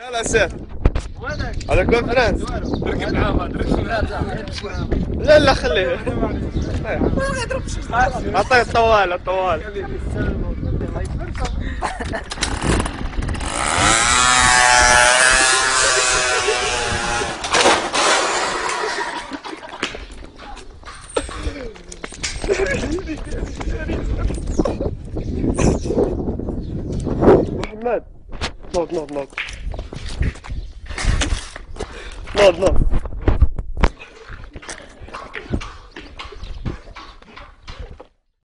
يلا سير على كونفرنس. ركب معاه لا لا خليه. اعطيه الطوال الطوال. محمد نوض نوض نوض نوض نوض.